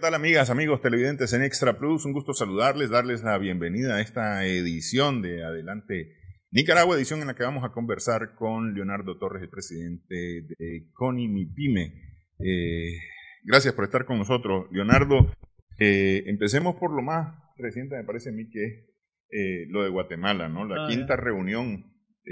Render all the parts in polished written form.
tal, amigas, amigos televidentes en Extra Plus? Un gusto saludarles, darles la bienvenida a esta edición de Adelante Nicaragua, edición en la que vamos a conversar con Leonardo Torres, el presidente de CONI MIPYME. Gracias por estar con nosotros, Leonardo. Empecemos por lo más reciente, me parece a mí, que es lo de Guatemala, ¿no? La quinta reunión,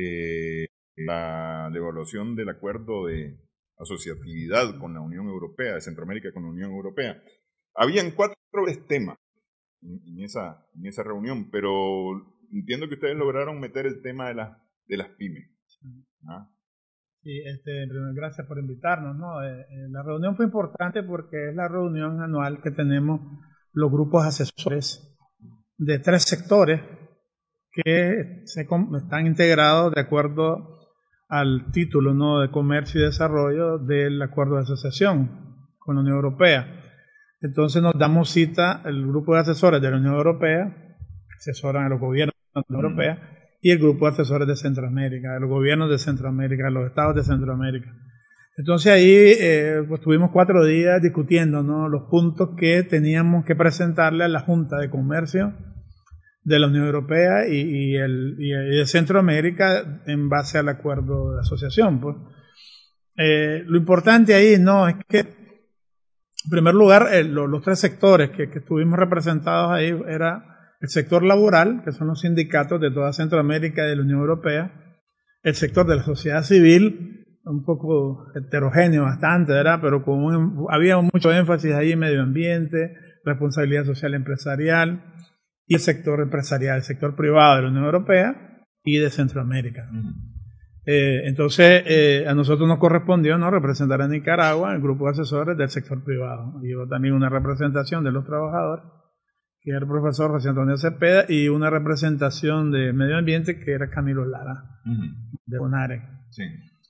la devaluación del acuerdo de asociatividad con la Unión Europea, de Centroamérica con la Unión Europea. Habían 4 temas en esa reunión, pero entiendo que ustedes lograron meter el tema de las pymes. ¿Ah? Sí, gracias por invitarnos, ¿no? La reunión fue importante porque es la reunión anual que tenemos los grupos asesores de 3 sectores que están integrados de acuerdo al título, ¿no?, de comercio y desarrollo del acuerdo de asociación con la Unión Europea. Entonces nos damos cita el grupo de asesores de la Unión Europea, asesoran a los gobiernos de la Unión Europea, y el grupo de asesores de Centroamérica, de los gobiernos de Centroamérica, de los estados de Centroamérica. Entonces ahí pues tuvimos 4 días discutiendo, ¿no?, los puntos que teníamos que presentarle a la Junta de Comercio de la Unión Europea y de Centroamérica en base al acuerdo de asociación. Pues. Lo importante ahí, ¿no?, es que en primer lugar los 3 sectores que estuvimos representados ahí era el sector laboral, que son los sindicatos de toda Centroamérica y de la Unión Europea, el sector de la sociedad civil, un poco heterogéneo bastante, ¿verdad?, pero había mucho énfasis ahí en medio ambiente, responsabilidad social empresarial, y el sector empresarial, el sector privado de la Unión Europea y de Centroamérica. Entonces, a nosotros nos correspondió, ¿no?, representar a Nicaragua, el grupo de asesores del sector privado. Y hubo también una representación de los trabajadores, que era el profesor José Antonio Cepeda, y una representación de medio ambiente, que era Camilo Lara, de CONARE. Sí.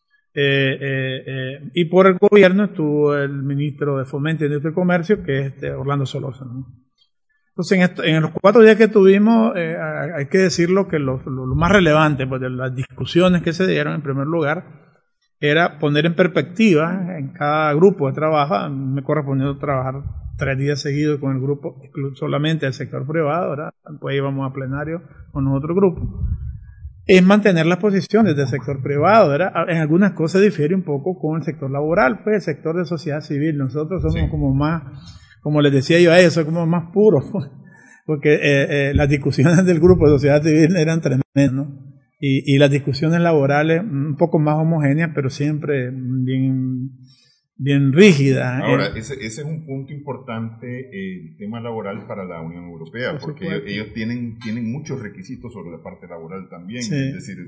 Y por el gobierno estuvo el ministro de Fomento, Industria y Comercio, que es Orlando Solórzano, ¿no? Entonces, en los 4 días que tuvimos, hay que decirlo que lo más relevante, pues, de las discusiones que se dieron, en primer lugar, era poner en perspectiva en cada grupo de trabajo. Me correspondió trabajar 3 días seguidos con el grupo, solamente el sector privado, ¿verdad? Pues íbamos a plenario con otro grupo. Es mantener las posiciones del sector privado, ¿verdad? En algunas cosas difiere un poco con el sector laboral, pues el sector de sociedad civil. Nosotros somos como más, como les decía yo a ellos, soy como más puro, porque las discusiones del grupo de sociedad civil eran tremendas, ¿no? Y las discusiones laborales un poco más homogéneas, pero siempre bien rígidas. Ahora, ese es un punto importante, el tema laboral para la Unión Europea, porque ellos tienen muchos requisitos sobre la parte laboral también, sí. Es decir,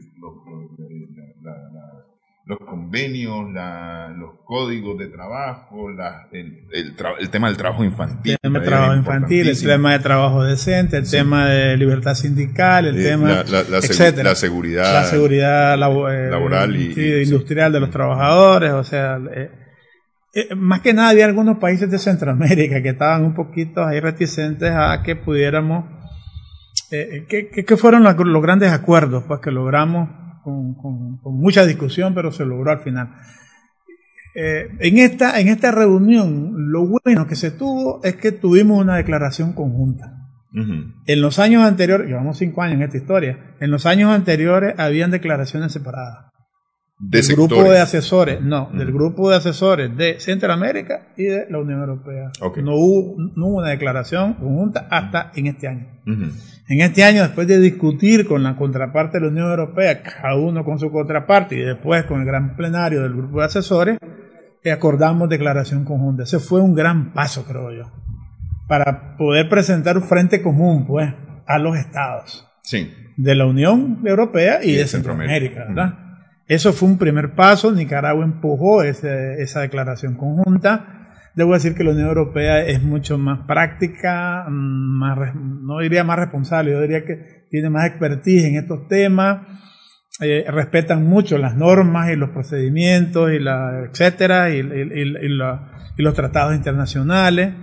los convenios, los códigos de trabajo, el tema del trabajo infantil. El tema de trabajo infantil, el tema de trabajo decente, el tema de libertad sindical, el tema, etcétera. La seguridad laboral y industrial de los trabajadores, o sea, más que nada había algunos países de Centroamérica que estaban un poquito ahí reticentes a que pudiéramos, que fueron los grandes acuerdos, pues, que logramos con mucha discusión, pero se logró al final. En esta reunión, lo bueno que se tuvo es que tuvimos una declaración conjunta. En los años anteriores, llevamos 5 años en esta historia, en los años anteriores habían declaraciones separadas. Del grupo de asesores, del grupo de asesores de Centroamérica y de la Unión Europea. Okay. No hubo una declaración conjunta hasta en este año. En este año, después de discutir con la contraparte de la Unión Europea, cada uno con su contraparte, y después con el gran plenario del grupo de asesores, acordamos declaración conjunta. Ese fue un gran paso, creo yo, para poder presentar un frente común, pues, a los estados de la Unión Europea y de Centroamérica, ¿verdad? Eso fue un primer paso. Nicaragua empujó esa declaración conjunta. Debo decir que la Unión Europea es mucho más práctica, no diría más responsable, yo diría que tiene más expertise en estos temas, respetan mucho las normas y los procedimientos, etcétera, y los tratados internacionales,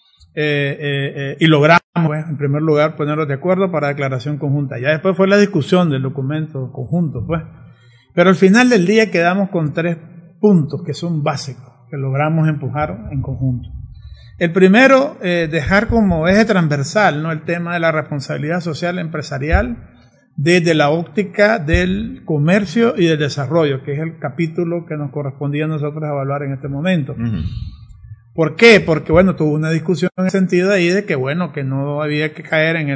y logramos, pues, en primer lugar, ponerlos de acuerdo para declaración conjunta. Ya después fue la discusión del documento conjunto, pues. Pero al final del día quedamos con 3 puntos que son básicos, que logramos empujar en conjunto. El primero, dejar como eje transversal, ¿no?, el tema de la responsabilidad social empresarial desde la óptica del comercio y del desarrollo, que es el capítulo que nos correspondía a nosotros evaluar en este momento. ¿Por qué? Porque, bueno, tuvo una discusión en el sentido ahí de que, bueno, que no había que caer en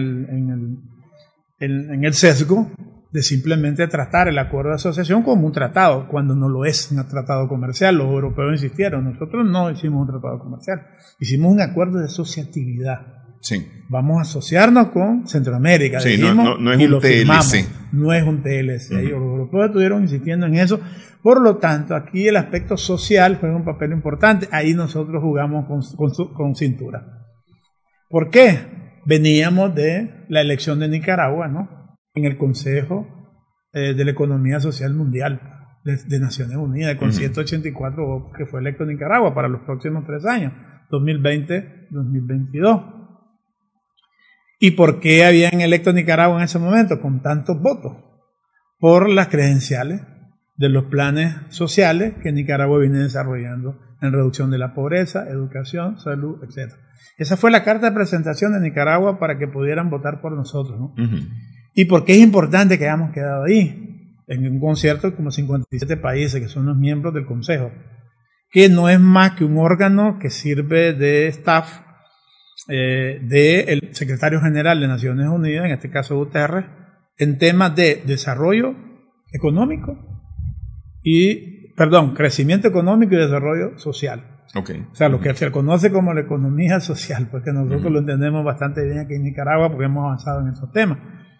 el sesgo de simplemente tratar el acuerdo de asociación como un tratado, cuando no lo es un tratado comercial. Los europeos insistieron, nosotros no hicimos un tratado comercial, hicimos un acuerdo de asociatividad. Sí. Vamos a asociarnos con Centroamérica. Sí, dijimos, no es y un lo firmamos. TLC. No es un TLC. Los europeos estuvieron insistiendo en eso. Por lo tanto, aquí el aspecto social juega un papel importante. Ahí nosotros jugamos con cintura. ¿Por qué? Veníamos de la elección de Nicaragua, ¿no?, en el Consejo de la Economía Social Mundial de Naciones Unidas, con 184 votos, que fue electo Nicaragua para los próximos 3 años, 2020-2022. ¿Y por qué habían electo a Nicaragua en ese momento con tantos votos? Por las credenciales de los planes sociales que Nicaragua viene desarrollando en reducción de la pobreza, educación, salud, etc. Esa fue la carta de presentación de Nicaragua para que pudieran votar por nosotros, ¿no? ¿Y por qué es importante que hayamos quedado ahí? En un concierto como 57 países que son los miembros del Consejo, que no es más que un órgano que sirve de staff del secretario general de Naciones Unidas, en este caso Guterres, en temas de desarrollo económico crecimiento económico y desarrollo social. Okay. O sea, lo que se conoce como la economía social, porque nosotros lo entendemos bastante bien aquí en Nicaragua porque hemos avanzado en esos temas.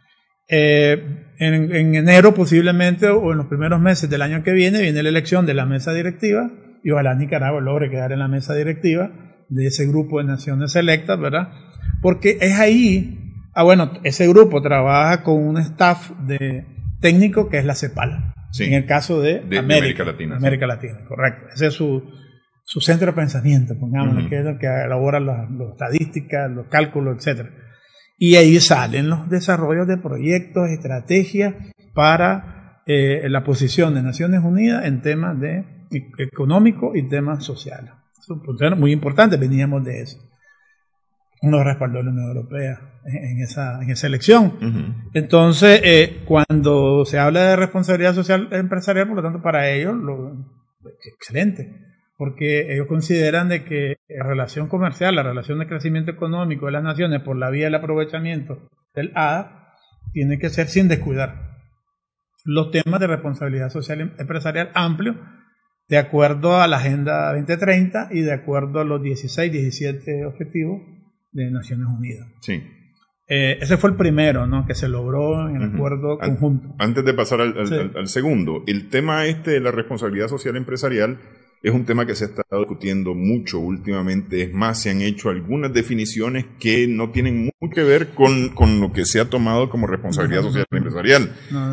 En enero posiblemente o en los primeros meses del año que viene la elección de la mesa directiva y ojalá Nicaragua logre quedar en la mesa directiva de ese grupo de naciones selectas, ¿verdad? Porque es ahí, ese grupo trabaja con un staff de técnico que es la CEPAL, sí, en el caso de América Latina. América Latina, correcto. Ese es su centro de pensamiento, pongámoslo, que es el que elabora las estadísticas, los cálculos, etc. Y ahí salen los desarrollos de proyectos, estrategias para la posición de Naciones Unidas en temas económicos y temas sociales. Es un punto muy importante, veníamos de eso. Nos respaldó la Unión Europea en esa elección. Entonces, cuando se habla de responsabilidad social empresarial, por lo tanto, para ellos, excelente, porque ellos consideran de que la relación comercial, la relación de crecimiento económico de las naciones por la vía del aprovechamiento del ADA, tiene que ser sin descuidar los temas de responsabilidad social empresarial amplio, de acuerdo a la Agenda 2030 y de acuerdo a los 16, 17 objetivos de Naciones Unidas. Sí. Ese fue el primero, ¿no?, que se logró en el acuerdo conjunto. Antes de pasar al segundo, el tema de la responsabilidad social empresarial es un tema que se ha estado discutiendo mucho últimamente. Es más, se han hecho algunas definiciones que no tienen mucho que ver con lo que se ha tomado como responsabilidad social empresarial.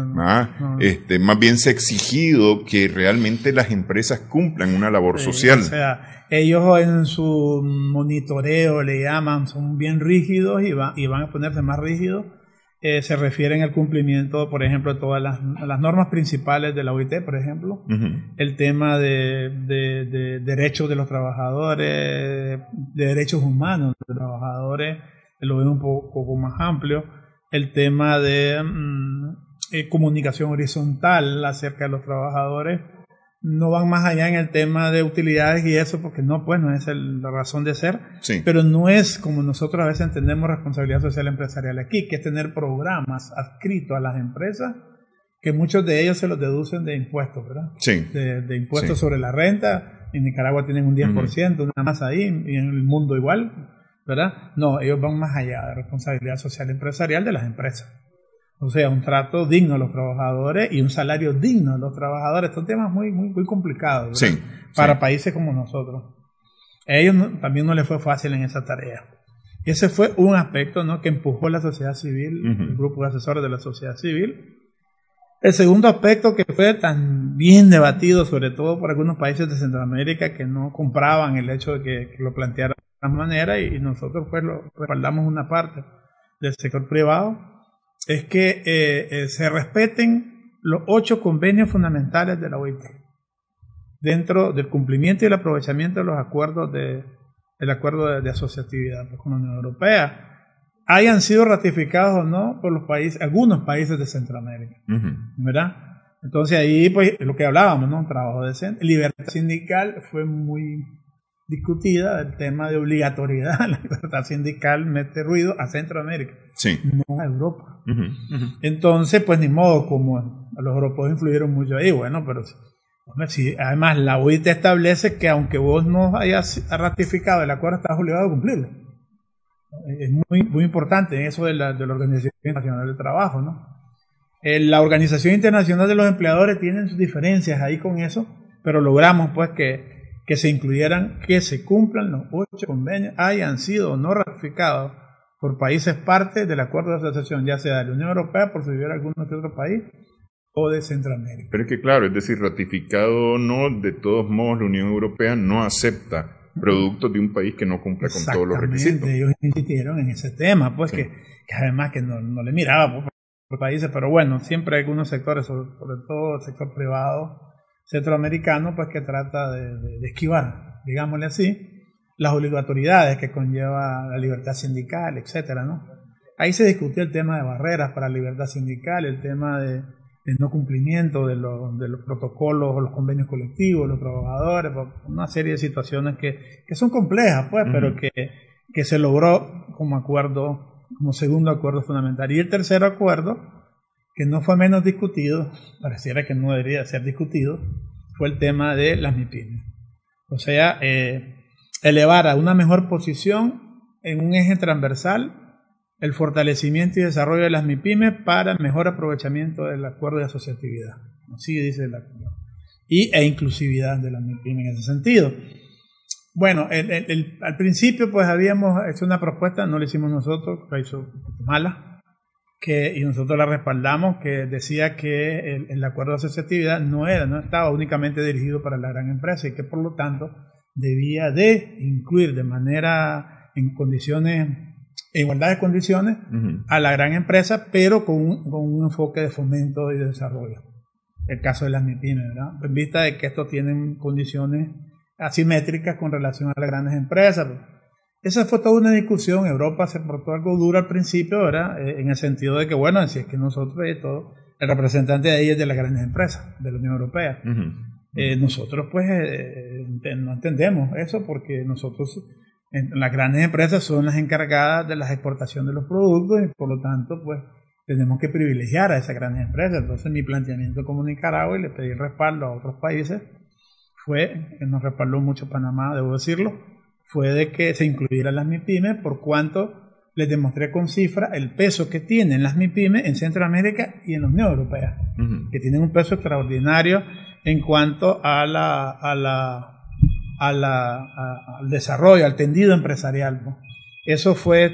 Más bien se ha exigido que realmente las empresas cumplan una labor social. O sea, ellos en su monitoreo le llaman, son bien rígidos y van a ponerse más rígidos. Se refieren al cumplimiento, por ejemplo, de todas las normas principales de la OIT, por ejemplo, el tema de derechos de los trabajadores, de derechos humanos de los trabajadores, lo ven un poco más amplio, el tema de comunicación horizontal acerca de los trabajadores. No van más allá en el tema de utilidades y eso, porque no es la razón de ser, sí, pero no es como nosotros a veces entendemos responsabilidad social empresarial aquí, que es tener programas adscritos a las empresas, que muchos de ellos se los deducen de impuestos, ¿verdad? Sí. De impuestos sobre la renta. En Nicaragua tienen un 10%, nada más ahí, y en el mundo igual, ¿verdad? No, ellos van más allá de responsabilidad social empresarial de las empresas. O sea, un trato digno a los trabajadores y un salario digno a los trabajadores. Estos temas muy, muy, muy complicados, ¿verdad? Sí, para países como nosotros. A ellos también no les fue fácil en esa tarea. Y ese fue un aspecto, ¿no?, que empujó la sociedad civil, el grupo de asesores de la sociedad civil. El segundo aspecto, que fue también debatido, sobre todo por algunos países de Centroamérica que no compraban el hecho de que lo plantearan de esta manera, y nosotros pues lo respaldamos una parte del sector privado, es que se respeten los 8 convenios fundamentales de la OIT dentro del cumplimiento y el aprovechamiento de los acuerdos de el acuerdo de asociatividad pues, con la Unión Europea, hayan sido ratificados o no por los países, algunos países de Centroamérica, ¿verdad? Entonces ahí, pues, lo que hablábamos, ¿no? Trabajo decente. Libertad sindical fue muy discutida, el tema de obligatoriedad. La libertad sindical mete ruido a Centroamérica, no a Europa. Entonces, pues, ni modo, como los europeos influyeron mucho ahí, bueno, pero si además la OIT establece que aunque vos no hayas ratificado el acuerdo, estás obligado a cumplirlo. Es muy importante eso de la Organización Internacional del Trabajo, ¿no? La Organización Internacional de los Empleadores tiene sus diferencias ahí con eso, pero logramos pues que se incluyeran, que se cumplan los 8 convenios, hayan sido o no ratificados por países parte del acuerdo de asociación, ya sea de la Unión Europea, por si hubiera alguno que otro país, o de Centroamérica. Pero es que claro, es decir, ratificado o no, de todos modos la Unión Europea no acepta productos de un país que no cumple con todos los requisitos. Ellos insistieron en ese tema, pues que además que no le miraba pues, por países, pero bueno, siempre hay algunos sectores, sobre todo el sector privado centroamericano, pues que trata de esquivar, digámosle así, las obligatoriedades que conlleva la libertad sindical, etcétera, ¿no? Ahí se discutió el tema de barreras para la libertad sindical, el tema de no cumplimiento de los protocolos o los convenios colectivos, los trabajadores, una serie de situaciones que son complejas, pues, pero que se logró como acuerdo, como segundo acuerdo fundamental. Y el tercer acuerdo, que no fue menos discutido, pareciera que no debería ser discutido, fue el tema de las MIPYMES. O sea, elevar a una mejor posición en un eje transversal el fortalecimiento y desarrollo de las MIPYMES para mejor aprovechamiento del acuerdo de asociatividad. Así dice el acuerdo. E inclusividad de las MIPYMES en ese sentido. Bueno, al principio pues habíamos hecho una propuesta, no la hicimos nosotros, la hizo Guatemala, y nosotros la respaldamos, que decía que el acuerdo de asociatividad no estaba únicamente dirigido para la gran empresa y que por lo tanto debía de incluir de manera en igualdad de condiciones a la gran empresa, pero con un enfoque de fomento y de desarrollo. El caso de las MIPYMES, ¿verdad? En vista de que estos tienen condiciones asimétricas con relación a las grandes empresas. Esa fue toda una discusión. Europa se portó algo duro al principio, ¿verdad? En el sentido de que, bueno, si es que nosotros, el representante de ahí es de las grandes empresas, de la Unión Europea. Nosotros, pues, no entendemos eso porque nosotros... Las grandes empresas son las encargadas de la exportación de los productos y por lo tanto pues tenemos que privilegiar a esas grandes empresas. Entonces mi planteamiento como Nicaragua, y le pedí el respaldo a otros países, que nos respaldó mucho Panamá, debo decirlo, fue de que se incluyeran las MIPYMES, por cuanto les demostré con cifra el peso que tienen las MIPYMES en Centroamérica y en la Unión Europea, que tienen un peso extraordinario en cuanto al desarrollo, al tendido empresarial, ¿no? Eso fue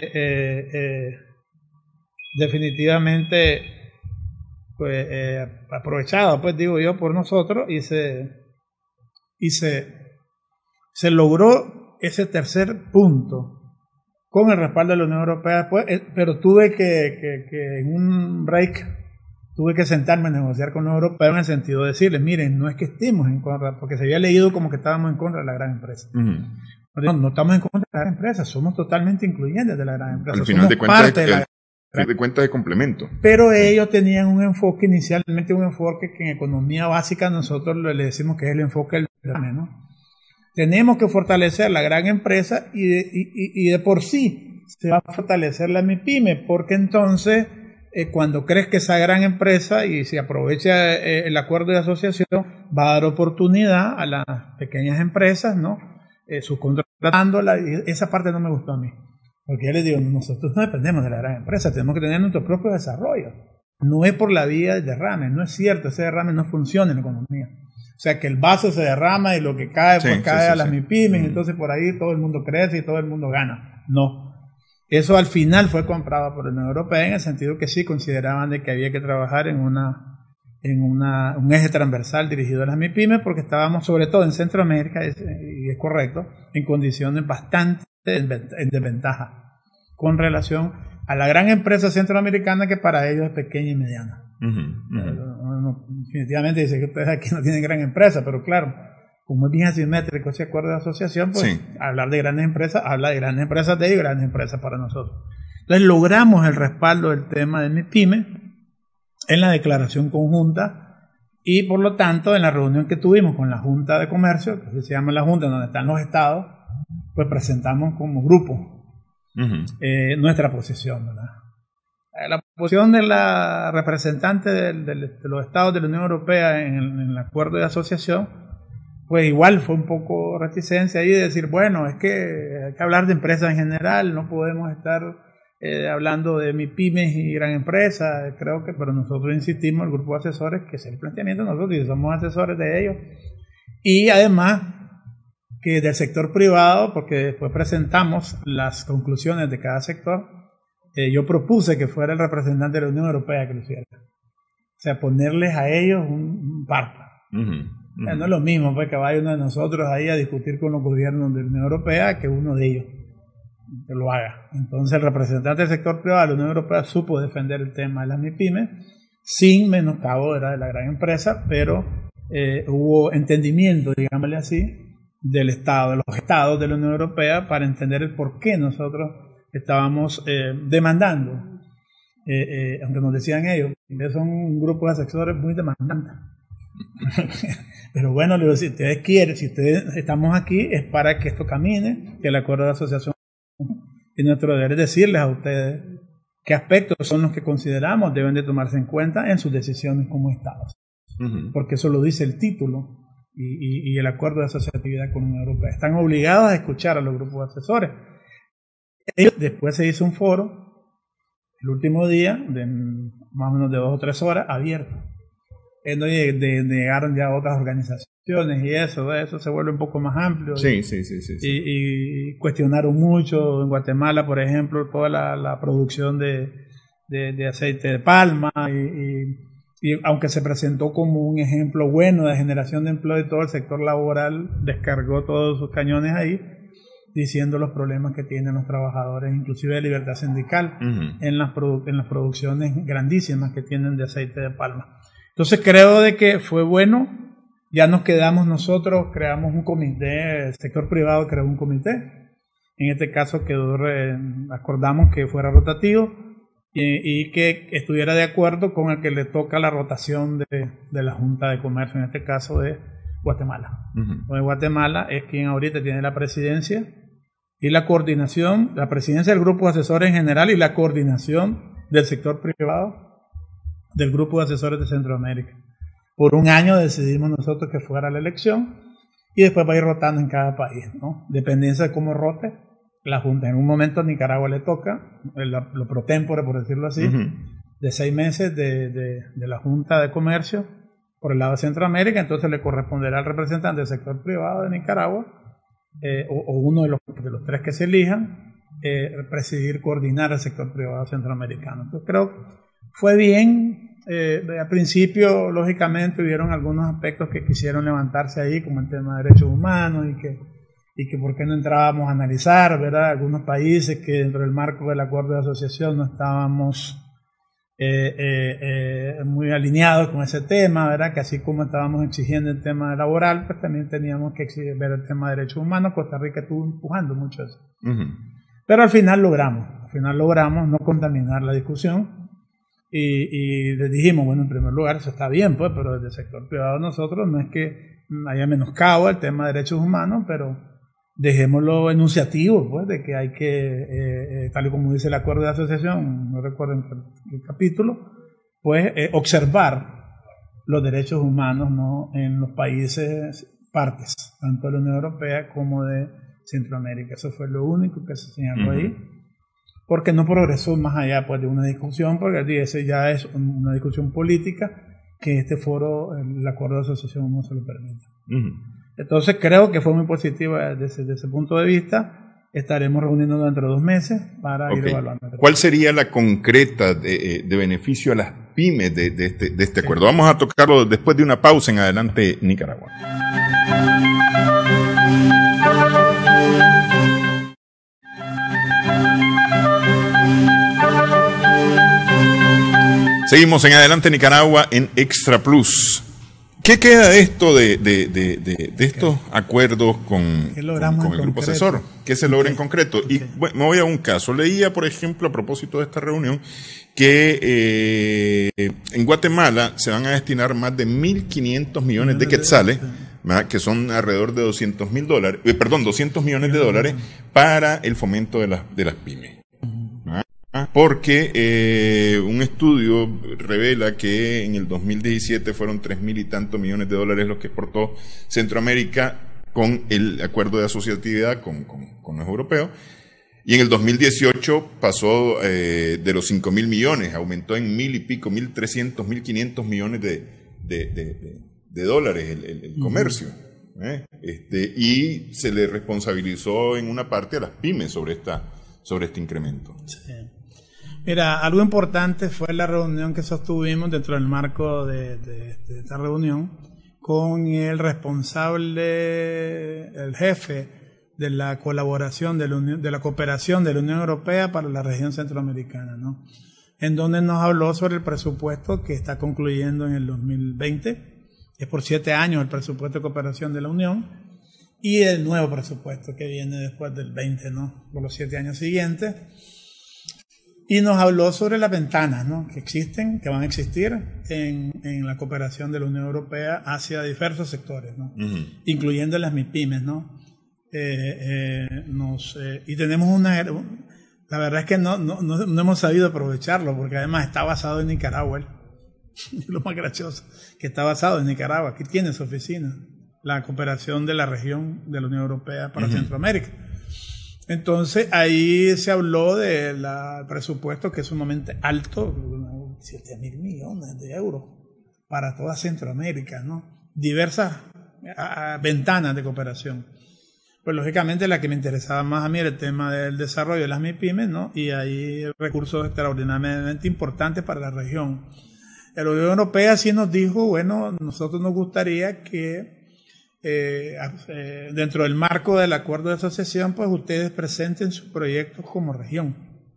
definitivamente pues, aprovechado, pues digo yo, por nosotros y se logró ese tercer punto con el respaldo de la Unión Europea después, pero tuve que en un break tuve que sentarme a negociar con los europeos en el sentido de decirles, miren, no es que estemos en contra, porque se había leído como que estábamos en contra de la gran empresa. No estamos en contra de la gran empresa, somos totalmente incluyentes de la gran empresa. Al final de cuentas, de complemento. Pero ellos tenían un enfoque, inicialmente un enfoque que en economía básica nosotros le decimos que es el enfoque del derrame, ¿no? Tenemos que fortalecer la gran empresa y de por sí se va a fortalecer la MIPYME, porque entonces cuando crezca esa gran empresa y se aprovecha el acuerdo de asociación, va a dar oportunidad a las pequeñas empresas, ¿no? Subcontratándola, y esa parte no me gustó a mí. Porque ya les digo, nosotros no dependemos de la gran empresa, tenemos que tener nuestro propio desarrollo. No es por la vía del derrame, no es cierto, ese derrame no funciona en la economía. O sea, que el vaso se derrama y lo que cae, pues cae a las MIPYMES, entonces por ahí todo el mundo crece y todo el mundo gana. No. Eso al final fue comprado por la Unión Europea en el sentido que sí consideraban de que había que trabajar en un eje transversal dirigido a las MIPYMES, porque estábamos sobre todo en Centroamérica, y es correcto, en condiciones bastante en desventaja con relación a la gran empresa centroamericana, que para ellos es pequeña y mediana. Definitivamente dice que ustedes aquí no tienen gran empresa, pero claro, como es bien asimétrico ese acuerdo de asociación, pues hablar de grandes empresas, habla de grandes empresas de ellos y grandes empresas para nosotros. Entonces logramos el respaldo del tema de MIPYME en la declaración conjunta y por lo tanto en la reunión que tuvimos con la Junta de Comercio, que se llama la Junta donde están los estados, pues presentamos como grupo nuestra posición, ¿verdad? La posición de la representante de los estados de la Unión Europea en el acuerdo de asociación, pues igual fue un poco reticencia ahí de decir, bueno, es que hay que hablar de empresas en general, no podemos estar hablando de MIPYMES y gran empresa, creo que, pero nosotros insistimos, el grupo de asesores, que es el planteamiento de nosotros y somos asesores de ellos, y además que del sector privado, porque después presentamos las conclusiones de cada sector, yo propuse que fuera el representante de la Unión Europea que lo hiciera, o sea, ponerles a ellos un par. No es lo mismo pues, que vaya uno de nosotros ahí a discutir con los gobiernos de la Unión Europea que uno de ellos que lo haga. Entonces el representante del sector privado de la Unión Europea supo defender el tema de las MIPYMES sin menoscabo de la gran empresa, pero hubo entendimiento, digámosle así, del Estado, de los estados de la Unión Europea para entender el por qué nosotros estábamos demandando, aunque nos decían ellos, que son un grupo de asesores muy demandantes. Pero bueno, le digo, si ustedes quieren, si ustedes estamos aquí, es para que esto camine, que el acuerdo de asociación, y nuestro deber es decirles a ustedes qué aspectos son los que consideramos deben de tomarse en cuenta en sus decisiones como estados, porque eso lo dice el título y el acuerdo de asociatividad con la Unión Europea. Están obligados a escuchar a los grupos de asesores. Después se hizo un foro el último día de más o menos de 2 o 3 horas abierto. Llegaron ya otras organizaciones y eso se vuelve un poco más amplio. Sí. Y cuestionaron mucho en Guatemala, por ejemplo, toda la producción de aceite de palma y aunque se presentó como un ejemplo bueno de generación de empleo y todo el sector laboral descargó todos sus cañones ahí, diciendo los problemas que tienen los trabajadores, inclusive de libertad sindical, en las producciones grandísimas que tienen de aceite de palma. Entonces creo de que fue bueno, ya nos quedamos nosotros, creamos un comité, el sector privado creó un comité, en este caso acordamos que fuera rotativo y que estuviera de acuerdo con el que le toca la rotación de la Junta de Comercio, en este caso de Guatemala. Guatemala es quien ahorita tiene la presidencia y la coordinación, la presidencia del grupo de asesores en general y la coordinación del sector privado del grupo de asesores de Centroamérica. Por un año decidimos nosotros que fuera la elección y después va a ir rotando en cada país, ¿no? Dependencia de cómo rote la Junta. En un momento a Nicaragua le toca lo pro tempore, por decirlo así, de 6 meses de la Junta de Comercio por el lado de Centroamérica, entonces le corresponderá al representante del sector privado de Nicaragua o uno de los 3 que se elijan presidir, coordinar el sector privado centroamericano. Entonces creo que fue bien. Al principio, lógicamente, hubieron algunos aspectos que quisieron levantarse ahí, como el tema de derechos humanos y que por qué no entrábamos a analizar, ¿verdad? Algunos países que dentro del marco del acuerdo de asociación no estábamos muy alineados con ese tema, ¿verdad? Que así como estábamos exigiendo el tema laboral, pues también teníamos que ver el tema de derechos humanos. Costa Rica estuvo empujando mucho eso. Pero al final logramos no contaminar la discusión. Y les dijimos, bueno, en primer lugar, eso está bien, pues, pero desde el sector privado nosotros no es que haya menoscabo el tema de derechos humanos, pero dejémoslo enunciativo, pues, de que hay que, tal y como dice el acuerdo de asociación, no recuerdo en qué capítulo, pues, observar los derechos humanos, ¿no?, en los países partes, tanto de la Unión Europea como de Centroamérica. Eso fue lo único que se señaló ahí. Porque no progresó más allá pues, de una discusión, porque ese ya es una discusión política que este foro, el acuerdo de asociación, no se lo permite. Entonces creo que fue muy positiva desde ese punto de vista. Estaremos reuniéndonos dentro de 2 meses para ir evaluando. ¿Cuál sería la concreta de beneficio a las pymes de este acuerdo? Vamos a tocarlo después de una pausa en Adelante Nicaragua. Seguimos en Adelante Nicaragua en Extra Plus. ¿Qué queda de esto, de estos acuerdos con el grupo asesor? ¿Qué se logra en concreto? Y bueno, me voy a un caso. Leía, por ejemplo, a propósito de esta reunión, que en Guatemala se van a destinar más de 1.500 millones de quetzales, que son alrededor de $200 millones de dólares para el fomento de las pymes. Porque un estudio revela que en el 2017 fueron 3.000 y tantos millones de dólares los que exportó Centroamérica con el acuerdo de asociatividad con los europeos, y en el 2018 pasó de los 5.000 millones, aumentó en 1.000 y pico, 1.300, 1.500 millones de dólares el comercio. Y se le responsabilizó en una parte a las pymes sobre este incremento. Sí. Mira, algo importante fue la reunión que sostuvimos dentro del marco de esta reunión con el responsable, el jefe de la colaboración de la cooperación de la Unión Europea para la región centroamericana, ¿no? En donde nos habló sobre el presupuesto que está concluyendo en el 2020, es por 7 años el presupuesto de cooperación de la Unión, y el nuevo presupuesto que viene después del 20, ¿no? Por los 7 años siguientes. Y nos habló sobre las ventanas, ¿no?, que existen, que van a existir en la cooperación de la Unión Europea hacia diversos sectores, ¿no? Incluyendo las MIPYMES, ¿no? Y tenemos la verdad es que no hemos sabido aprovecharlo, porque además está basado en Nicaragua. Lo más gracioso, que está basado en Nicaragua. Aquí tiene su oficina, la cooperación de la región de la Unión Europea para Centroamérica. Entonces ahí se habló del presupuesto, que es sumamente alto, 7.000 millones de euros para toda Centroamérica, ¿no? Diversas ventanas de cooperación. Pues lógicamente la que me interesaba más a mí era el tema del desarrollo de las MIPYMES, ¿no? Y hay recursos extraordinariamente importantes para la región. La Unión Europea sí nos dijo, bueno, nosotros nos gustaría que dentro del marco del acuerdo de asociación, pues ustedes presenten sus proyectos como región.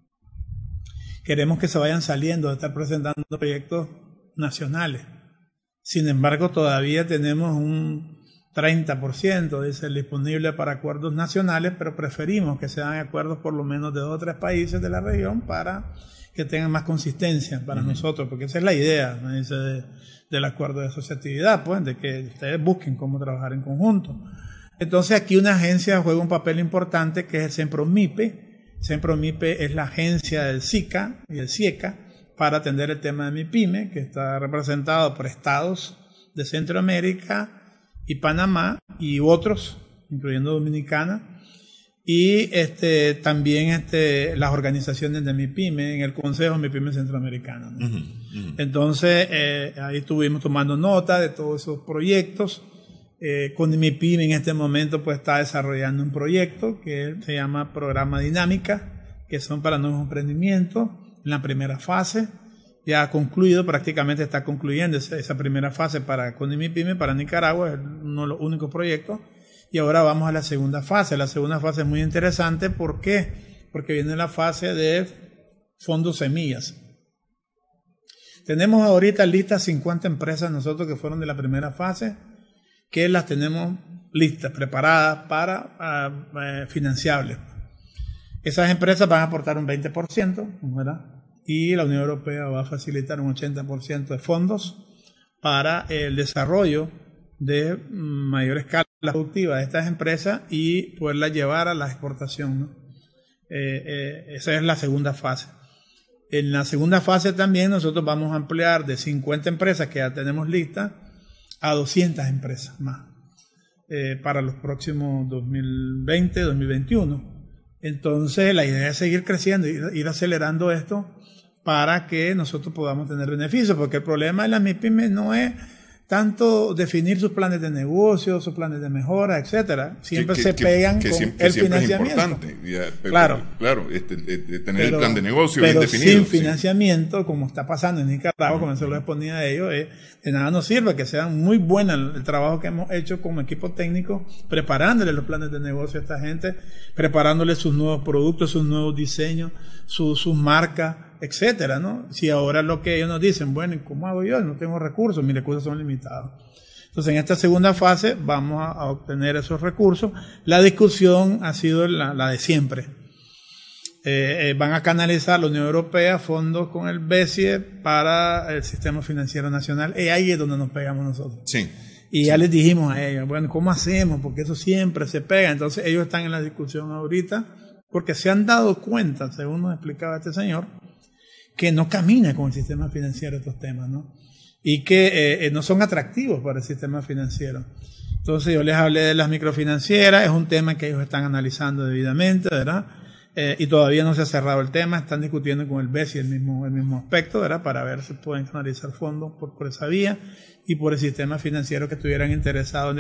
Queremos que se vayan saliendo de estar presentando proyectos nacionales. Sin embargo, todavía tenemos un 30%, dice, disponible para acuerdos nacionales, pero preferimos que sean acuerdos por lo menos de 2 o 3 países de la región para que tengan más consistencia para nosotros, porque esa es la idea, ¿no?, del acuerdo de asociatividad, pues, de que ustedes busquen cómo trabajar en conjunto. Entonces aquí una agencia juega un papel importante, que es el CENPROMIPE. CENPROMIPE es la agencia del SICA y el CIECA para atender el tema de MIPYME, que está representado por estados de Centroamérica y Panamá y otros, incluyendo Dominicana, y también las organizaciones de MIPYME en el Consejo MIPYME Centroamericano, ¿no? Entonces ahí estuvimos tomando nota de todos esos proyectos. Con MIPYME en este momento pues está desarrollando un proyecto que se llama Programa Dinámica, que son para nuevos emprendimientos. En la primera fase ya ha concluido, prácticamente está concluyendo esa primera fase con MIPYME para Nicaragua, es uno de los únicos proyectos. Y ahora vamos a la segunda fase. La segunda fase es muy interesante. ¿Por qué? Porque viene la fase de fondos semillas. Tenemos ahorita listas 50 empresas nosotros que fueron de la primera fase, que las tenemos listas, preparadas para financiables. Esas empresas van a aportar un 20%, ¿verdad? Y la Unión Europea va a facilitar un 80% de fondos para el desarrollo de mayor escala productiva de estas empresas y poderlas llevar a la exportación, ¿no? Esa es la segunda fase. En la segunda fase también nosotros vamos a ampliar de 50 empresas que ya tenemos listas a 200 empresas más para los próximos 2020, 2021. Entonces la idea es seguir creciendo, ir acelerando esto para que nosotros podamos tener beneficios, porque el problema de las MIPYMES no es tanto definir sus planes de negocio, sus planes de mejora, etcétera. Siempre se pegan con el financiamiento. Es importante. Claro, tener el plan de negocio bien definido. Sin financiamiento, como está pasando en Nicaragua, como se lo exponía a ellos, de nada nos sirve que sean muy buenas el trabajo que hemos hecho como equipo técnico, preparándole los planes de negocio a esta gente, preparándole sus nuevos productos, sus nuevos diseños, sus marcas, etcétera, ¿no? Si ahora lo que ellos nos dicen, bueno, ¿y cómo hago yo? No tengo recursos, mis recursos son limitados. Entonces, en esta segunda fase vamos a obtener esos recursos. La discusión ha sido la de siempre. Van a canalizar la Unión Europea fondos con el BESIE para el Sistema Financiero Nacional. Y ahí es donde nos pegamos nosotros. Sí. Y ya les dijimos a ellos, bueno, ¿cómo hacemos? Porque eso siempre se pega. Entonces, ellos están en la discusión ahorita porque se han dado cuenta, según nos explicaba este señor, que no camina con el sistema financiero estos temas, ¿no? Y que no son atractivos para el sistema financiero. Entonces yo les hablé de las microfinancieras, es un tema que ellos están analizando debidamente, ¿verdad? Y todavía no se ha cerrado el tema, están discutiendo con el BESI el mismo aspecto, ¿verdad? Para ver si pueden canalizar fondos por esa vía y por el sistema financiero que estuvieran interesados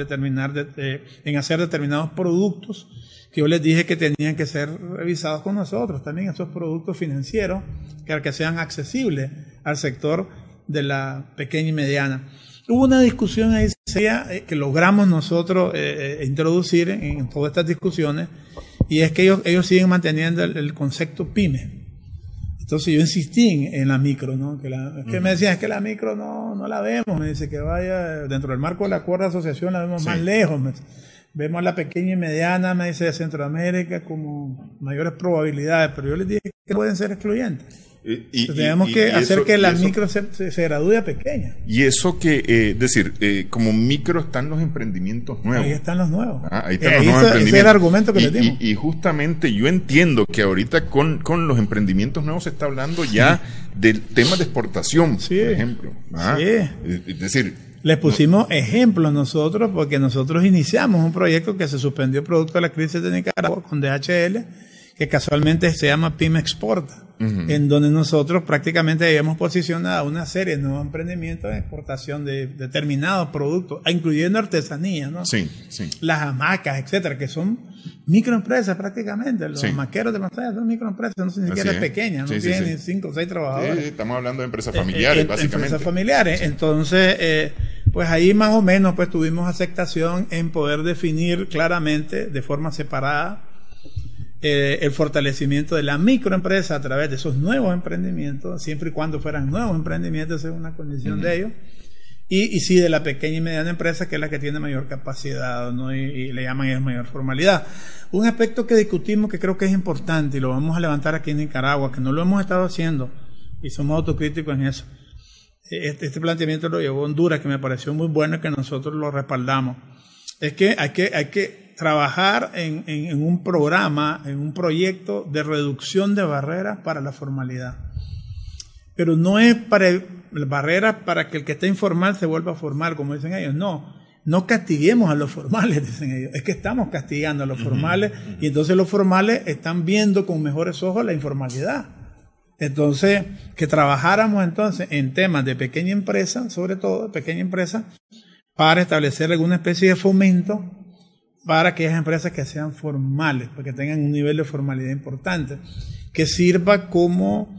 en hacer determinados productos que yo les dije que tenían que ser revisados con nosotros, también esos productos financieros que sean accesibles al sector de la pequeña y mediana. Hubo una discusión ahí que logramos nosotros introducir en todas estas discusiones, y es que ellos siguen manteniendo el concepto PYME. Entonces yo insistí en la micro, ¿no? Que me decían, es que la micro no la vemos, me dice que vaya dentro del marco del acuerdo de asociación, la vemos más lejos. Vemos a la pequeña y mediana, me dice, de Centroamérica como mayores probabilidades, pero yo les dije que pueden ser excluyentes. Tenemos que hacer que la micro se gradúe a pequeña. Y eso que, como micro están los emprendimientos nuevos. Ahí están los nuevos. Ahí están los nuevos emprendimientos. Ese es el argumento que les dimos. Y justamente yo entiendo que ahorita con los emprendimientos nuevos se está hablando ya del tema de exportación, por ejemplo. Es decir, les pusimos ejemplos nosotros, porque nosotros iniciamos un proyecto que se suspendió producto de la crisis de Nicaragua con DHL, que casualmente se llama PYME Exporta, en donde nosotros prácticamente habíamos posicionado una serie de nuevos emprendimientos de exportación de determinados productos, incluyendo artesanías, ¿no? Sí. Las hamacas, etcétera, que son microempresas prácticamente. Los maqueros de Masaya son microempresas, no son ni siquiera pequeñas, no tienen ni 5 o 6 trabajadores. Sí, estamos hablando de empresas familiares, básicamente. Empresas familiares. Entonces, pues ahí más o menos pues tuvimos aceptación en poder definir claramente, de forma separada, el fortalecimiento de la microempresa a través de esos nuevos emprendimientos, siempre y cuando fueran nuevos emprendimientos, es una condición de ellos, y sí de la pequeña y mediana empresa, que es la que tiene mayor capacidad, ¿no? Y le llaman ellos mayor formalidad. Un aspecto que discutimos que creo que es importante, y lo vamos a levantar aquí en Nicaragua, que no lo hemos estado haciendo, y somos autocríticos en eso. Este planteamiento lo llevó Honduras, que me pareció muy bueno y que nosotros lo respaldamos. Es que hay que trabajar en un programa, en un proyecto de reducción de barreras para la formalidad. Pero no es barreras para que el que está informal se vuelva formal, como dicen ellos. No castiguemos a los formales, dicen ellos. Es que estamos castigando a los formales, y entonces los formales están viendo con mejores ojos la informalidad. Entonces, que trabajáramos entonces en temas de pequeña empresa, sobre todo pequeña empresa, para establecer alguna especie de fomento para aquellas empresas que sean formales, porque tengan un nivel de formalidad importante, que sirva como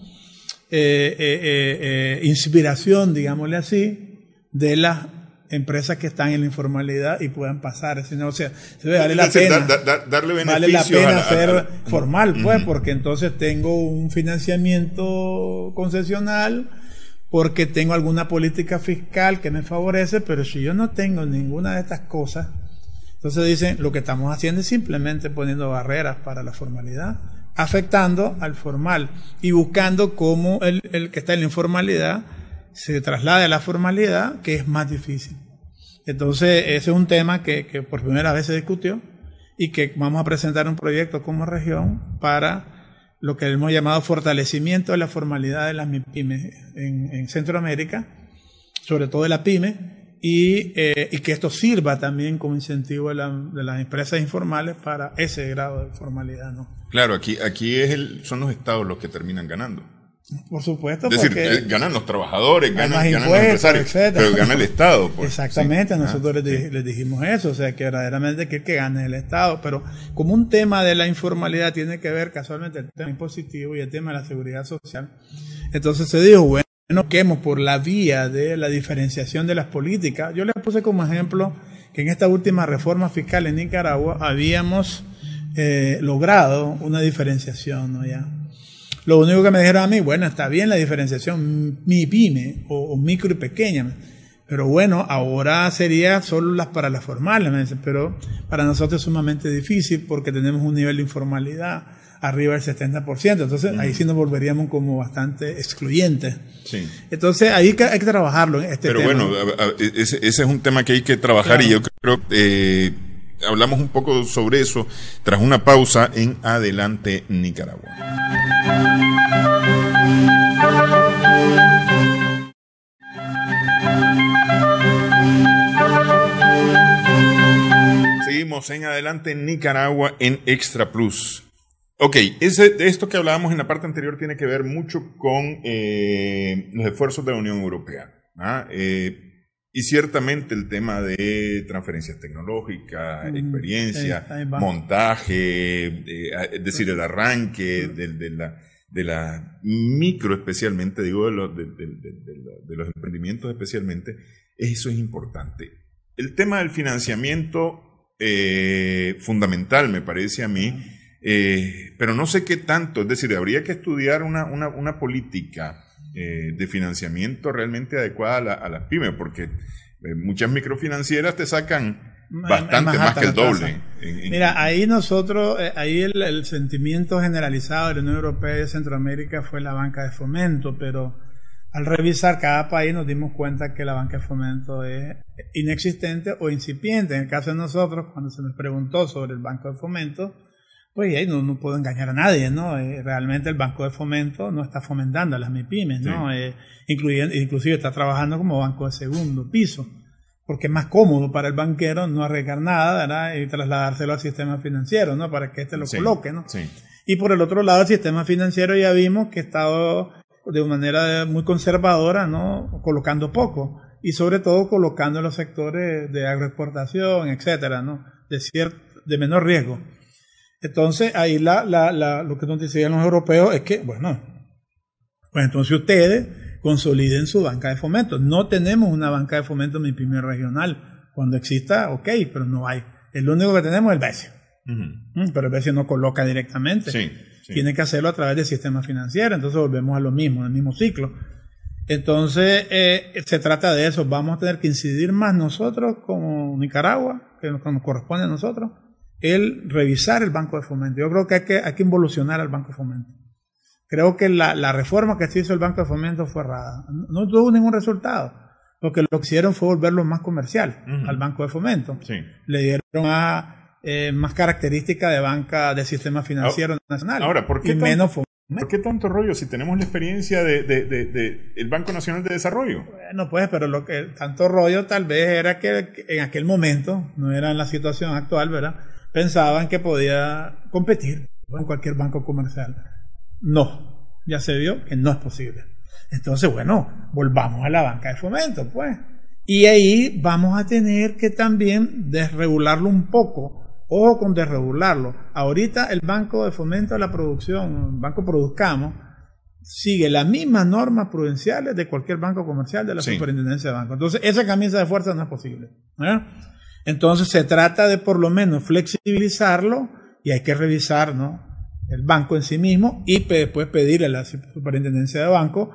inspiración, digámosle así, de las empresas que están en la informalidad y puedan pasar. O sea, vale la pena, darle beneficios, vale la pena ser formal, pues, porque entonces tengo un financiamiento concesional, porque tengo alguna política fiscal que me favorece, pero si yo no tengo ninguna de estas cosas, entonces dicen, lo que estamos haciendo es simplemente poniendo barreras para la formalidad, afectando al formal y buscando cómo el que está en la informalidad se traslade a la formalidad, que es más difícil. Entonces, ese es un tema que por primera vez se discutió, y que vamos a presentar un proyecto como región para lo que hemos llamado fortalecimiento de la formalidad de las MIPYMES en Centroamérica, sobre todo de la PYME, y que esto sirva también como incentivo de las empresas informales para ese grado de formalidad, ¿no? Claro, aquí son los estados los que terminan ganando. Por supuesto, es decir, ganan los trabajadores, ganan los empresarios, pero gana el Estado. Pues. Exactamente, sí. Nosotros les dijimos eso, o sea, que verdaderamente que el que gane es el Estado, pero como un tema de la informalidad tiene que ver casualmente el tema impositivo y el tema de la seguridad social, entonces se dijo, bueno, quemos por la vía de la diferenciación de las políticas. Yo les puse como ejemplo que en esta última reforma fiscal en Nicaragua habíamos logrado una diferenciación, ¿no? Ya. Lo único que me dijeron a mí, bueno, está bien la diferenciación MIPYME o micro y pequeña, Pero bueno, ahora sería solo para las formales, pero para nosotros es sumamente difícil porque tenemos un nivel de informalidad arriba del 70%, entonces ahí sí nos volveríamos como bastante excluyentes. Sí. Entonces ahí hay que trabajarlo en este tema. Pero bueno, ese es un tema que hay que trabajar, claro. Y yo creo hablamos un poco sobre eso tras una pausa en Adelante Nicaragua. Seguimos en Adelante Nicaragua en Extra Plus. Ok, esto que hablábamos en la parte anterior tiene que ver mucho con los esfuerzos de la Unión Europea. Y ciertamente el tema de transferencias tecnológicas, experiencia, montaje, es decir, el arranque de la micro especialmente, digo, de los emprendimientos especialmente, eso es importante. El tema del financiamiento, fundamental me parece a mí, pero no sé qué tanto, es decir, habría que estudiar una política de financiamiento realmente adecuada a las pymes, porque muchas microfinancieras te sacan bastante más que el doble. Mira, ahí nosotros, ahí el sentimiento generalizado de la Unión Europea y de Centroamérica fue la banca de fomento, pero al revisar cada país nos dimos cuenta que la banca de fomento es inexistente o incipiente. En el caso de nosotros, cuando se nos preguntó sobre el banco de fomento, pues ahí no puedo engañar a nadie, ¿no? Realmente el banco de fomento no está fomentando a las MIPYMES, ¿no? Sí. Inclusive está trabajando como banco de segundo piso, porque es más cómodo para el banquero no arriesgar nada, ¿verdad? Y trasladárselo al sistema financiero, ¿no? Para que éste lo coloque, ¿no? Sí. Y por el otro lado, el sistema financiero ya vimos que ha estado de una manera muy conservadora, ¿no? Colocando poco, y sobre todo colocando en los sectores de agroexportación, etcétera, ¿no? De menor riesgo. Entonces, ahí lo que nos decían los europeos es que, bueno, pues entonces ustedes consoliden su banca de fomento. No tenemos una banca de fomento MIPYME regional. Cuando exista, ok, pero no hay. El único que tenemos es el BESIO. Pero el BESIO no coloca directamente. Sí. Tiene que hacerlo a través del sistema financiero. Entonces volvemos a lo mismo, al mismo ciclo. Entonces, se trata de eso. Vamos a tener que incidir más nosotros como Nicaragua, que nos corresponde a nosotros, el revisar el banco de fomento. Yo creo que hay que involucionar al banco de fomento. Creo que la reforma que se hizo el banco de fomento fue errada. No tuvo ningún resultado, porque lo que hicieron fue volverlo más comercial al banco de fomento. Sí. Le dieron más características de banca del sistema financiero nacional. Ahora, ¿por qué tanto rollo si tenemos la experiencia del Banco Nacional de Desarrollo? Bueno, pues, pero tanto rollo tal vez era que en aquel momento, no era en la situación actual, ¿verdad? Pensaban que podía competir con cualquier banco comercial. No, ya se vio que no es posible. Entonces, bueno, volvamos a la banca de fomento, pues. Y ahí vamos a tener que también desregularlo un poco. Ojo con desregularlo. Ahorita el Banco de Fomento de la Producción, el Banco Produzcamos, sigue las mismas normas prudenciales de cualquier banco comercial de la Superintendencia de Banco. Entonces, esa camisa de fuerza no es posible. Entonces, se trata de por lo menos flexibilizarlo y hay que revisar, ¿no?, el banco en sí mismo y después pedirle a la Superintendencia de Banco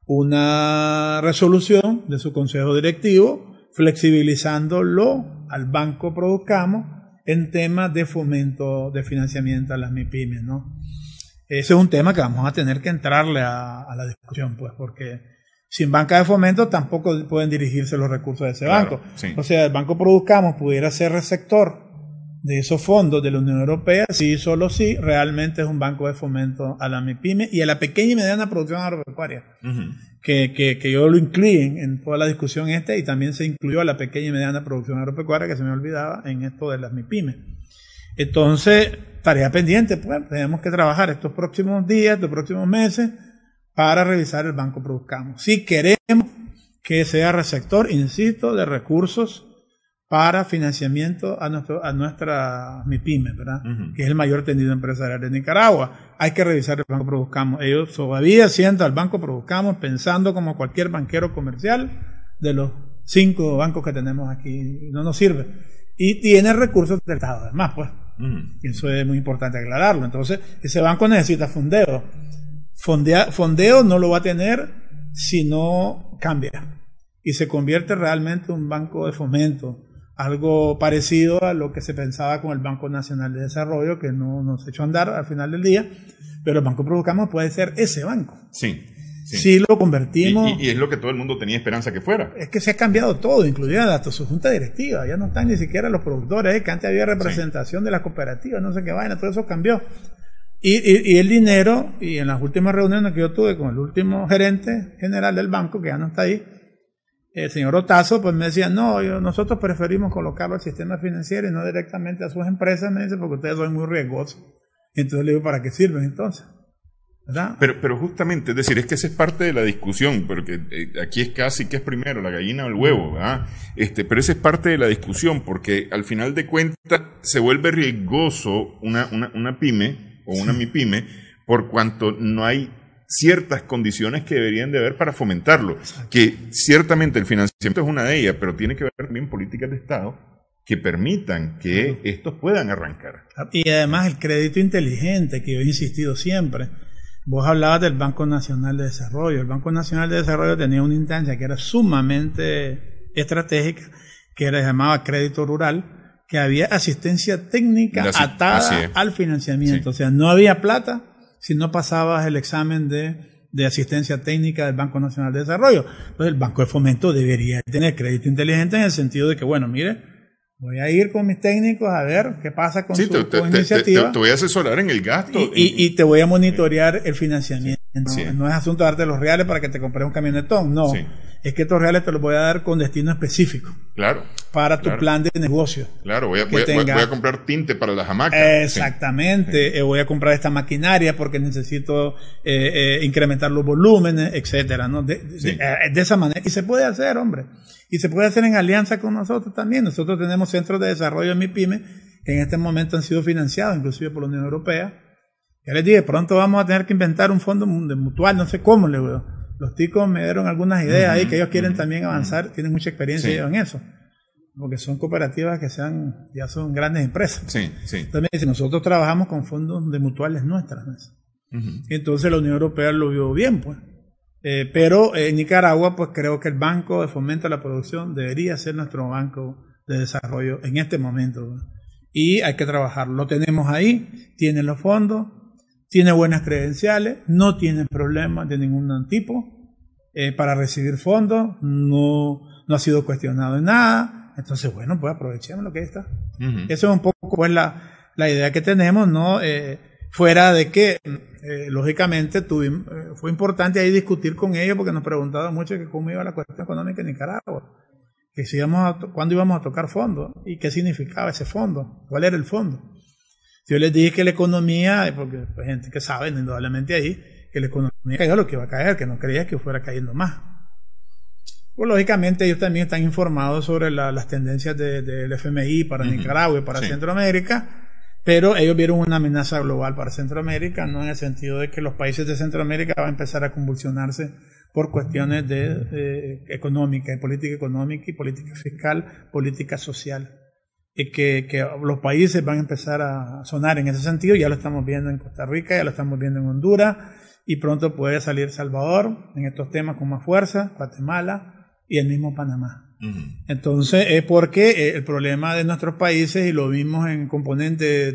una resolución de su consejo directivo flexibilizándolo al Banco Produzcamos en temas de fomento, de financiamiento a las MIPYMES, ¿no? Ese es un tema que vamos a tener que entrarle a la discusión, pues, porque sin banca de fomento tampoco pueden dirigirse los recursos de ese banco. Sí. O sea, el Banco Produzcamos pudiera ser receptor de esos fondos de la Unión Europea, sí, solo sí, realmente es un banco de fomento a la MIPYME y a la pequeña y mediana producción agropecuaria, que yo lo incluí en toda la discusión y también se incluyó a la pequeña y mediana producción agropecuaria, que se me olvidaba en esto de las MIPYME. Entonces, tarea pendiente, pues, tenemos que trabajar estos próximos días, estos próximos meses, para revisar el Banco Produzcamos. Si queremos que sea receptor, insisto, de recursos para financiamiento a nuestra MIPYME, ¿verdad? Que es el mayor tendido empresarial de Nicaragua. Hay que revisar el Banco Produzcamos. Ellos todavía sientan al Banco Produzcamos pensando como cualquier banquero comercial de los 5 bancos que tenemos aquí. No nos sirve. Y tiene recursos del Estado, además, pues. Eso es muy importante aclararlo. Entonces, ese banco necesita fondeo. Fondeo no lo va a tener si no cambia. y se convierte realmente en un banco de fomento, algo parecido a lo que se pensaba con el Banco Nacional de Desarrollo, que no se echó a andar al final del día, pero el Banco Procama puede ser ese banco. Sí. Si lo convertimos... Y es lo que todo el mundo tenía esperanza que fuera. Es que se ha cambiado todo, incluida hasta su junta directiva. Ya no están ni siquiera los productores, que antes había representación de las cooperativas, no sé qué vaina, todo eso cambió. Y el dinero, y en las últimas reuniones que yo tuve con el último gerente general del banco, que ya no está ahí, el señor Otazo, pues me decía, nosotros preferimos colocarlo al sistema financiero y no directamente a sus empresas, me dice, porque ustedes son muy riesgosos. Entonces le digo, ¿para qué sirven entonces? ¿Verdad? Pero justamente, es decir, es que esa es parte de la discusión, porque aquí es casi que es primero la gallina o el huevo, ¿verdad? Pero esa es parte de la discusión, porque al final de cuentas se vuelve riesgoso una pyme o una MIPYME por cuanto no hay ciertas condiciones que deberían de haber para fomentarlo. Exacto. Que ciertamente el financiamiento es una de ellas, pero tiene que haber también políticas de Estado que permitan que estos puedan arrancar. Y además el crédito inteligente, que yo he insistido siempre. Vos hablabas del Banco Nacional de Desarrollo. El Banco Nacional de Desarrollo tenía una instancia que era sumamente estratégica, que se llamaba crédito rural, que había asistencia técnica atada al financiamiento. Sí. O sea, no había plata si no pasabas el examen de asistencia técnica del Banco Nacional de Desarrollo. Entonces el Banco de Fomento debería tener crédito inteligente en el sentido de que, bueno, mire, voy a ir con mis técnicos a ver qué pasa con su iniciativa. Te voy a asesorar en el gasto. Y te voy a monitorear el financiamiento. Sí. No es asunto de darte los reales para que te compres un camionetón, no. Sí. Es que estos reales te los voy a dar con destino específico. Claro. Para tu plan de negocio. Claro, voy a comprar tinte para las hamacas. Exactamente. Sí. Voy a comprar esta maquinaria porque necesito incrementar los volúmenes, etcétera, ¿no? De esa manera. Y se puede hacer, hombre. Y se puede hacer en alianza con nosotros también. Nosotros tenemos centros de desarrollo en MIPYME que en este momento han sido financiados, inclusive por la Unión Europea. Ya les dije, pronto vamos a tener que inventar un fondo de mutual, no sé cómo, le digo. Los ticos me dieron algunas ideas ahí que ellos quieren también avanzar, tienen mucha experiencia en eso, porque son cooperativas que ya son grandes empresas. Entonces me dicen, nosotros trabajamos con fondos de mutuales nuestras. Entonces la Unión Europea lo vio bien, pues. Pero en Nicaragua, pues creo que el Banco de Fomento a la Producción debería ser nuestro banco de desarrollo en este momento, ¿no? Y hay que trabajarlo. Lo tenemos ahí, tiene los fondos, tiene buenas credenciales, no tiene problemas de ningún tipo para recibir fondos, no ha sido cuestionado en nada. Entonces, bueno, pues aprovechemos lo que está. Eso es un poco pues la idea que tenemos, ¿no? Fuera de que, lógicamente, fue importante ahí discutir con ellos porque nos preguntaban mucho que cómo iba la cuestión económica en Nicaragua, que si cuándo íbamos a tocar fondos y qué significaba ese fondo, cuál era el fondo. Yo les dije que la economía, porque hay gente que sabe, indudablemente ahí, que la economía cayó lo que iba a caer, que no creía que fuera cayendo más. Pues lógicamente ellos también están informados sobre las tendencias del FMI para Nicaragua y para Centroamérica, pero ellos vieron una amenaza global para Centroamérica, no en el sentido de que los países de Centroamérica van a empezar a convulsionarse por cuestiones económicas, política económica y política fiscal, política social. Y que los países van a empezar a sonar en ese sentido. Ya lo estamos viendo en Costa Rica, ya lo estamos viendo en Honduras, y pronto puede salir Salvador en estos temas con más fuerza, Guatemala y el mismo Panamá. Entonces es porque el problema de nuestros países, y lo vimos en componente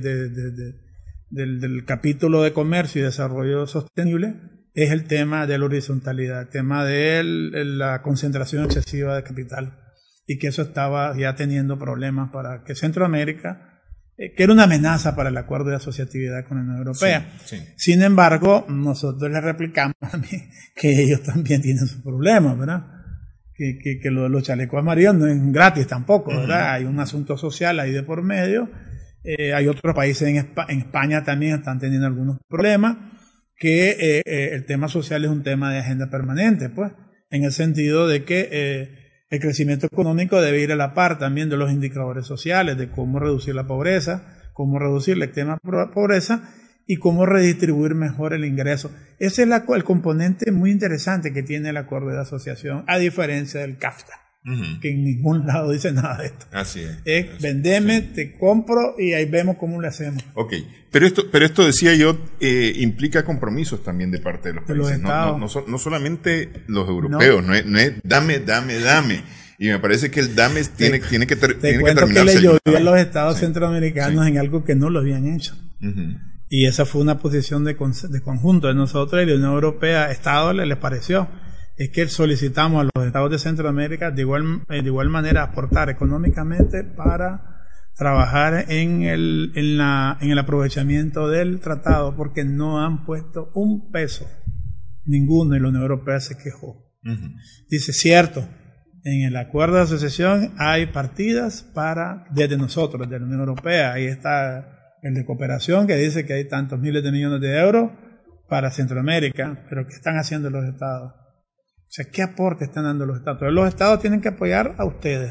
del capítulo de comercio y desarrollo sostenible, es el tema de la horizontalidad, el tema de la concentración excesiva de capital, y que eso estaba ya teniendo problemas para que Centroamérica, que era una amenaza para el acuerdo de asociatividad con la Unión Europea. Sin embargo, nosotros le replicamos también que ellos también tienen sus problemas, ¿verdad? Que lo de los chalecos amarillos no es gratis tampoco, ¿verdad? Hay un asunto social ahí de por medio. Hay otros países en España también están teniendo algunos problemas, que el tema social es un tema de agenda permanente, pues, en el sentido de que el crecimiento económico debe ir a la par también de los indicadores sociales, de cómo reducir la pobreza, cómo reducir el tema de pobreza y cómo redistribuir mejor el ingreso. Ese es el componente muy interesante que tiene el acuerdo de asociación, a diferencia del CAFTA. que en ningún lado dice nada de esto. Así es. Vendeme, sí, te compro y ahí vemos cómo le hacemos. Ok, pero esto decía yo, implica compromisos también de parte de los países. No solamente los europeos, no es dame. Y me parece que el dame tiene que terminarse. Que le llovió a los estados centroamericanos en algo que no lo habían hecho. Y esa fue una posición de conjunto de nosotros y la Unión Europea. Estado les pareció. Es que solicitamos a los estados de Centroamérica de igual manera aportar económicamente para trabajar en el aprovechamiento del tratado, porque no han puesto un peso, ninguno, y la Unión Europea se quejó. Dice, cierto, en el acuerdo de asociación hay partidas desde nosotros, de la Unión Europea. Ahí está el de cooperación, que dice que hay tantos miles de millones de euros para Centroamérica, pero ¿qué están haciendo los estados? O sea, ¿qué aporte están dando los estados? Entonces, los estados tienen que apoyar a ustedes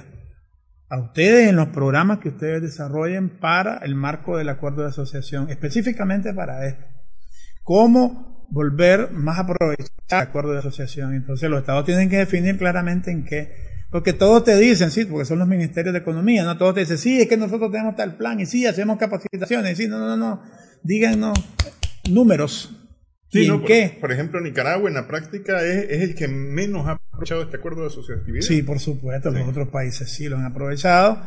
en los programas que ustedes desarrollen para el marco del acuerdo de asociación, específicamente para esto. ¿Cómo volver más a aprovechar el acuerdo de asociación? Entonces, los estados tienen que definir claramente en qué. Porque todos te dicen, sí, porque son los ministerios de economía, ¿no? Todos te dicen, sí, es que nosotros tenemos tal plan, y sí, hacemos capacitaciones, y sí, no. Díganos números. Sí, ¿en qué? Por ejemplo, Nicaragua en la práctica es el que menos ha aprovechado este acuerdo de asociatividad. Sí, por supuesto, los otros países sí lo han aprovechado.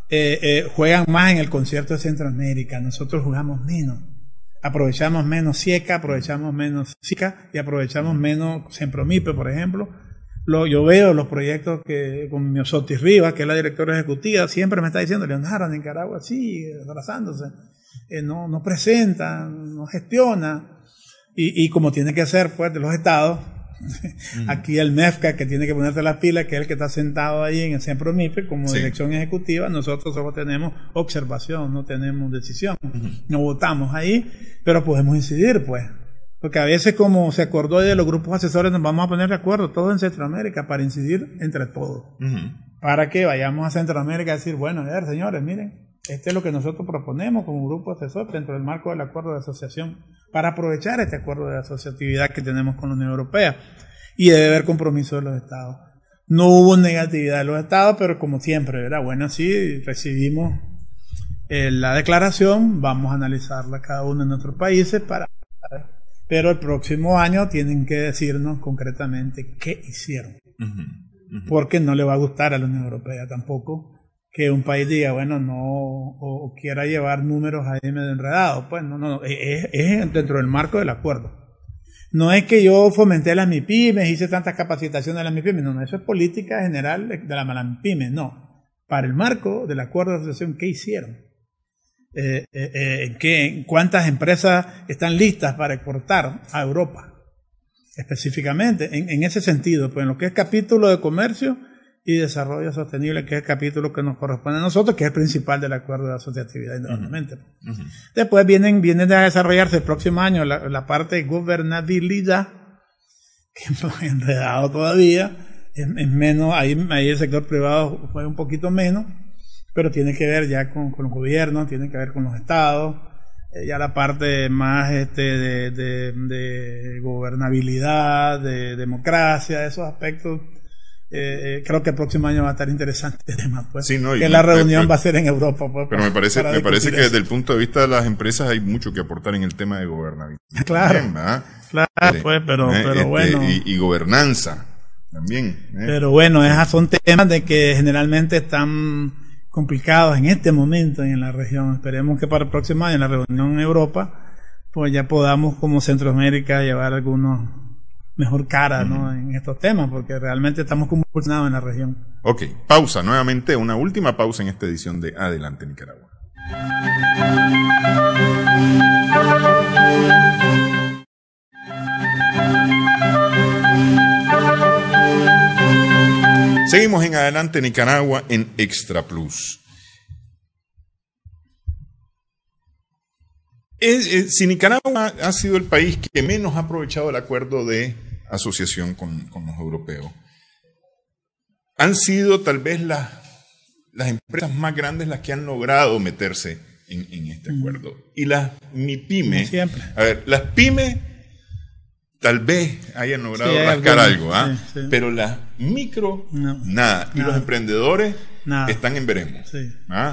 Juegan más en el concierto de Centroamérica, nosotros jugamos menos. Aprovechamos menos SIECA, aprovechamos menos SICA y aprovechamos menos Sempromipe, por ejemplo. Yo veo los proyectos que con Miosotis Rivas, que es la directora ejecutiva, siempre me está diciendo, Leonardo, Nicaragua sigue atrasándose, no presenta, no gestiona. Y como tiene que ser, pues, de los estados, aquí el MEFCA, que tiene que ponerte las pilas, que es el que está sentado ahí en el Sempromipe como dirección ejecutiva, nosotros solo tenemos observación, no tenemos decisión, no votamos ahí, pero podemos incidir, pues, porque a veces, como se acordó de los grupos asesores, nos vamos a poner de acuerdo todos en Centroamérica para incidir entre todos, para que vayamos a Centroamérica a decir, bueno, a ver, señores, miren, este es lo que nosotros proponemos como grupo asesor dentro del marco del acuerdo de asociación para aprovechar este acuerdo de asociatividad que tenemos con la Unión Europea, y debe haber compromiso de los estados. No hubo negatividad de los estados, pero como siempre, ¿verdad? Bueno, sí, recibimos la declaración, vamos a analizarla cada uno de nuestros países pero el próximo año tienen que decirnos concretamente qué hicieron, porque no le va a gustar a la Unión Europea tampoco que un país diga, bueno, o quiera llevar números ahí medio enredados. Pues no, es dentro del marco del acuerdo. No es que yo fomenté las MIPYMES, hice tantas capacitaciones de las MIPYMES, no, eso es política general de la MIPYMES, no. Para el marco del acuerdo de asociación, ¿qué hicieron? ¿Cuántas empresas están listas para exportar a Europa? Específicamente, en ese sentido, pues en lo que es capítulo de comercio y desarrollo sostenible, que es el capítulo que nos corresponde a nosotros, que es el principal del acuerdo de asociatividad indudablemente. Después vienen a desarrollarse el próximo año la parte de gobernabilidad, que es enredado todavía, es menos, ahí el sector privado fue un poquito menos, pero tiene que ver ya con los gobiernos, tiene que ver con los estados, ya la parte más de gobernabilidad, de democracia, esos aspectos. Creo que el próximo año va a estar interesante el tema, pues, sí, que la reunión va a ser en Europa, pues, pero me parece que desde el punto de vista de las empresas hay mucho que aportar en el tema de gobernabilidad. Claro, pues, pero bueno, y gobernanza también. Pero bueno, esos son temas de que generalmente están complicados en este momento en la región. Esperemos que para el próximo año en la reunión en Europa, pues ya podamos como Centroamérica llevar algunos mejor cara, ¿no? En estos temas, porque realmente estamos convulsionados en la región. Ok, pausa nuevamente, una última pausa en esta edición de Adelante Nicaragua. Seguimos en Adelante Nicaragua en Extra Plus. Si Nicaragua ha sido el país que menos ha aprovechado el acuerdo de asociación con los europeos, han sido tal vez las empresas más grandes las que han logrado meterse en este acuerdo. Y las MIPYMES, siempre. A ver, las pymes tal vez hayan logrado rascar algo, pero las micro, nada. Y los emprendedores están en veremos. Sí.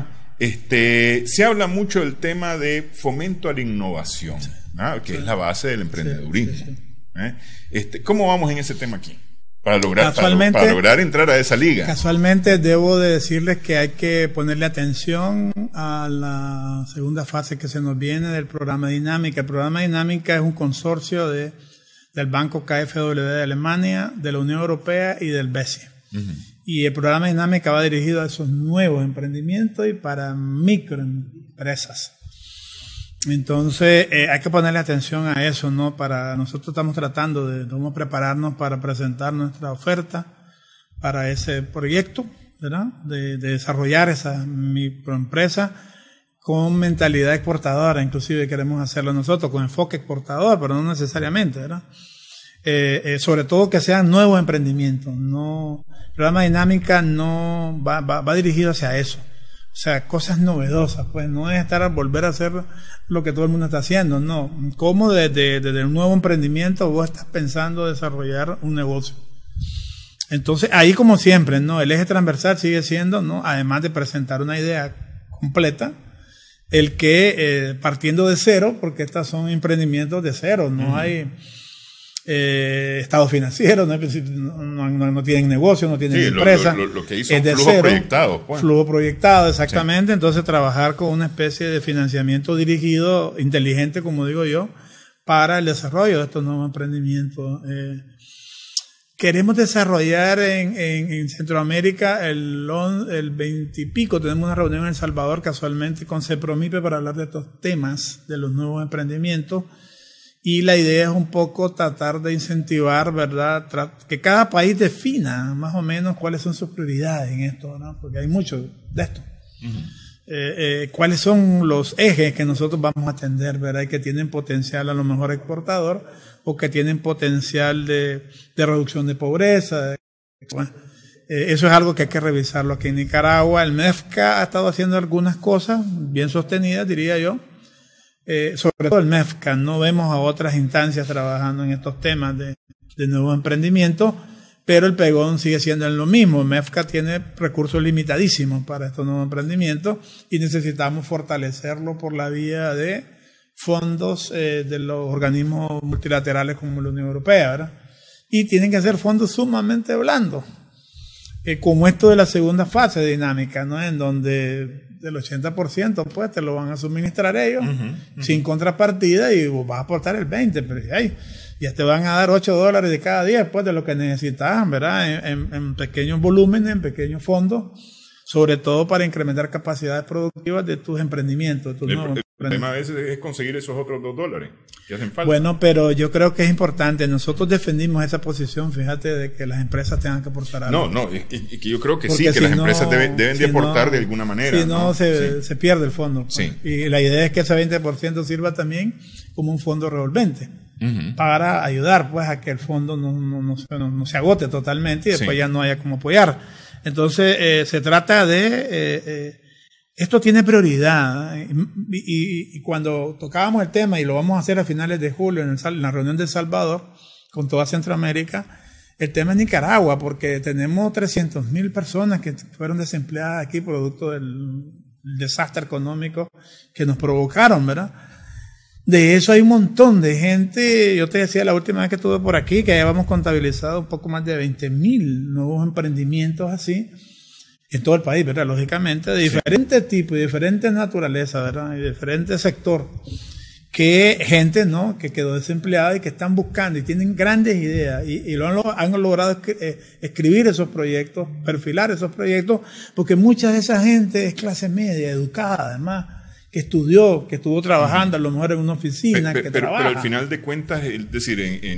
Se habla mucho del tema de fomento a la innovación, que es la base del emprendedurismo. ¿Cómo vamos en ese tema aquí? Para lograr entrar a esa liga. Casualmente debo de decirles que hay que ponerle atención a la segunda fase que se nos viene del programa Dinámica. El programa Dinámica es un consorcio del Banco KfW de Alemania, de la Unión Europea y del BESI. Y el programa Dinámica va dirigido a esos nuevos emprendimientos y para microempresas. Entonces hay que ponerle atención a eso, ¿no? Nosotros estamos tratando de prepararnos para presentar nuestra oferta para ese proyecto, ¿verdad? De desarrollar esa microempresa con mentalidad exportadora, inclusive queremos hacerlo nosotros con enfoque exportador, pero no necesariamente, ¿verdad? Sobre todo que sean nuevos emprendimientos. El programa Dinámica no va dirigido hacia eso. O sea, cosas novedosas, pues no es volver a hacer lo que todo el mundo está haciendo, no. ¿Cómo desde el nuevo emprendimiento vos estás pensando desarrollar un negocio? Entonces, ahí como siempre, ¿no? El eje transversal sigue siendo, ¿no? Además de presentar una idea completa, el que partiendo de cero, porque estos son emprendimientos de cero, no hay estado financiero, no tienen negocio, no tienen empresa. Lo que hizo es de flujo proyectado. Pues. Flujo proyectado, exactamente. Sí. Entonces trabajar con una especie de financiamiento dirigido, inteligente, como digo yo, para el desarrollo de estos nuevos emprendimientos. Queremos desarrollar en Centroamérica el 20 y pico, tenemos una reunión en El Salvador casualmente con CEPROMIPE para hablar de estos temas, de los nuevos emprendimientos. Y la idea es un poco tratar de incentivar, ¿verdad? Que cada país defina más o menos cuáles son sus prioridades en esto, ¿no? Porque hay mucho de esto. Cuáles son los ejes que nosotros vamos a atender, ¿verdad? Y que tienen potencial a lo mejor exportador o que tienen potencial de reducción de pobreza. Bueno, eso es algo que hay que revisarlo aquí en Nicaragua. El MEFCA ha estado haciendo algunas cosas bien sostenidas, diría yo. Sobre todo el MEFCA, no vemos a otras instancias trabajando en estos temas de nuevo emprendimiento, pero el pegón sigue siendo en lo mismo. El MEFCA tiene recursos limitadísimos para estos nuevos emprendimientos y necesitamos fortalecerlo por la vía de fondos de los organismos multilaterales como la Unión Europea, ¿verdad? Y tienen que ser fondos sumamente blandos, como esto de la segunda fase de Dinámica, ¿no? En donde del 80% pues te lo van a suministrar ellos sin contrapartida y vos vas a aportar el 20%, pero ya te van a dar $8 de cada día pues de lo que necesitas, ¿verdad? En pequeños volúmenes, en pequeños fondos, sobre todo para incrementar capacidades productivas de tus emprendimientos. El problema a veces es conseguir esos otros $2 que hacen falta. Bueno, pero yo creo que es importante. Nosotros defendimos esa posición, fíjate, de que las empresas tengan que aportar algo. No, es que yo creo que porque sí, que las empresas deben de aportar de alguna manera. Si no, se pierde el fondo. Pues. Sí. Y la idea es que ese 20% sirva también como un fondo revolvente para ayudar pues a que el fondo no se agote totalmente y después ya no haya como apoyar. Entonces, se trata de... esto tiene prioridad y cuando tocábamos el tema, y lo vamos a hacer a finales de julio en la reunión de El Salvador con toda Centroamérica, el tema es Nicaragua, porque tenemos 300,000 personas que fueron desempleadas aquí producto del desastre económico que nos provocaron, ¿verdad? De eso hay un montón de gente. Yo te decía la última vez que estuve por aquí que ya habíamos contabilizado un poco más de 20,000 nuevos emprendimientos así en todo el país, ¿verdad? Lógicamente, de diferentes tipos y diferentes naturalezas, ¿verdad? Y diferentes sectores. Que gente, ¿no? Que quedó desempleada y que están buscando y tienen grandes ideas y han logrado escribir esos proyectos, perfilar esos proyectos, porque mucha de esa gente es clase media, educada además, que estudió, que estuvo trabajando a lo mejor en una oficina, pero al final de cuentas, es decir,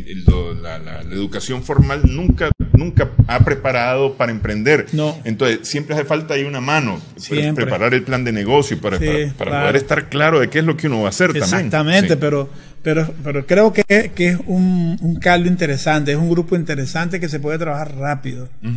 la educación formal nunca ha preparado para emprender. No. Entonces, siempre hace falta ahí una mano, preparar el plan de negocio para poder estar claro de qué es lo que uno va a hacer también. Exactamente, pero creo que es un caldo interesante, es un grupo interesante que se puede trabajar rápido.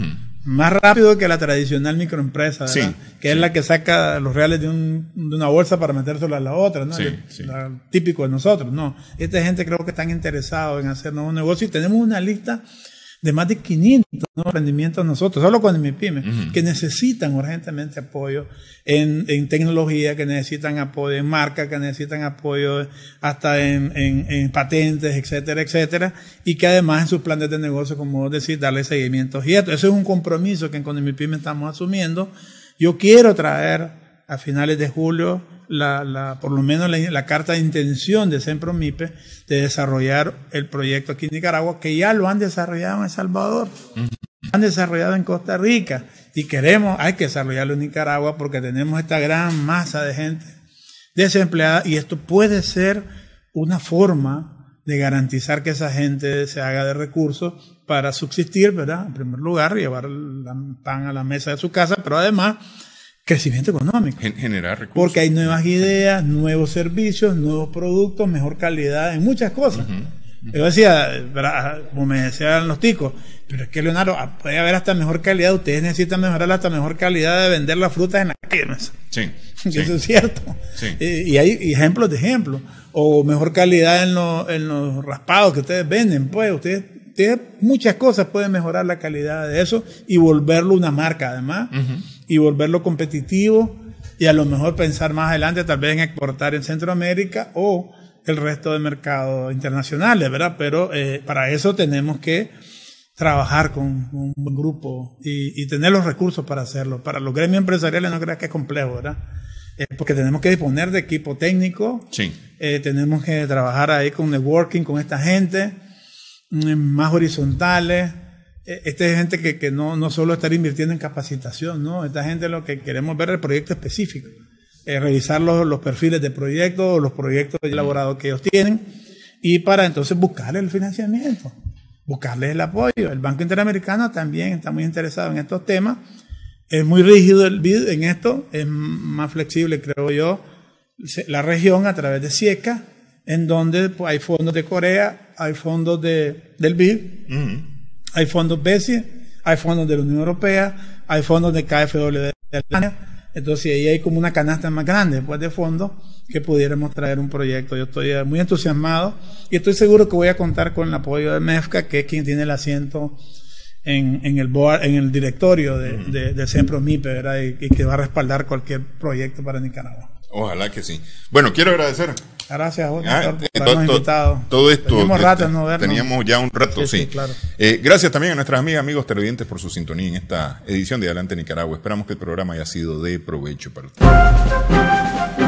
más rápido que la tradicional microempresa, ¿verdad? Sí, que es la que saca los reales de una bolsa para metérselos a la otra, ¿no? Típico de nosotros, no. Esta gente creo que están interesados en hacer nuevos negocios y tenemos una lista de más de 500 nuevos emprendimientos nosotros, solo con MIPYME, que necesitan urgentemente apoyo en tecnología, que necesitan apoyo en marca, que necesitan apoyo hasta en patentes, etcétera, etcétera, y que además en sus planes de negocio, como vos decís, darle seguimiento. Y eso es un compromiso que con MIPYME estamos asumiendo. Yo quiero traer a finales de julio por lo menos la carta de intención de Sempromipe de desarrollar el proyecto aquí en Nicaragua, que ya lo han desarrollado en El Salvador, han desarrollado en Costa Rica, y hay que desarrollarlo en Nicaragua porque tenemos esta gran masa de gente desempleada, y esto puede ser una forma de garantizar que esa gente se haga de recursos para subsistir, ¿verdad? En primer lugar, llevar el pan a la mesa de su casa, pero además crecimiento económico. Generar recursos. Porque hay nuevas ideas, nuevos servicios, nuevos productos, mejor calidad en muchas cosas. Yo decía, como me decían los ticos, pero es que Leonardo, puede haber hasta mejor calidad, ustedes necesitan mejorar hasta mejor calidad de vender las frutas en la calle. Sí. Eso es cierto. Sí. Y hay ejemplos de ejemplos. O mejor calidad en los raspados que ustedes venden. Pues ustedes muchas cosas pueden mejorar la calidad de eso y volverlo una marca además, y volverlo competitivo, y a lo mejor pensar más adelante tal vez en exportar en Centroamérica o el resto de mercados internacionales, ¿verdad? Pero para eso tenemos que trabajar con un buen grupo y tener los recursos para hacerlo. Para los gremios empresariales no creas que es complejo, ¿verdad? Porque tenemos que disponer de equipo técnico, tenemos que trabajar ahí con networking con esta gente, más horizontales. Esta es gente que no solo estar invirtiendo en capacitación, ¿no? Esta gente lo que queremos ver es el proyecto específico, revisar los perfiles de proyectos, los proyectos elaborados que ellos tienen, y para entonces buscarles el financiamiento, buscarles el apoyo. El Banco Interamericano también está muy interesado en estos temas. Es muy rígido el BID en esto, es más flexible, creo yo, la región a través de SIECA, en donde pues, hay fondos de Corea, hay fondos del BID, hay fondos BESI, hay fondos de la Unión Europea, hay fondos de KfW de Alemania. Entonces ahí hay como una canasta más grande pues, de fondos que pudiéramos traer un proyecto. Yo estoy muy entusiasmado y estoy seguro que voy a contar con el apoyo de MEFCA, que es quien tiene el asiento en el board, en el directorio de Sempromipe, ¿verdad? Y que va a respaldar cualquier proyecto para Nicaragua. Ojalá que sí. Bueno, quiero agradecer. Gracias, por habernos invitado. Todo esto. Teníamos rato no vernos. Teníamos ya un rato, sí. Claro. Gracias también a nuestras amigas, amigos televidentes por su sintonía en esta edición de Adelante Nicaragua. Esperamos que el programa haya sido de provecho para ustedes.